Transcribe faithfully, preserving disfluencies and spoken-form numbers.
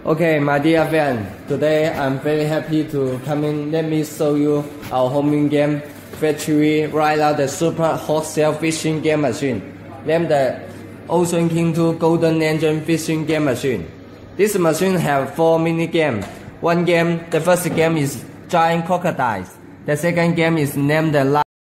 Okay, my dear friend, today I'm very happy to come in. Let me show you our homing game. Factory right out the super hot shell fishing game machine. Named the Ocean King two Golden Engine fishing game machine. This machine have four mini games. One game, the first game is giant crocodiles. The second game is named the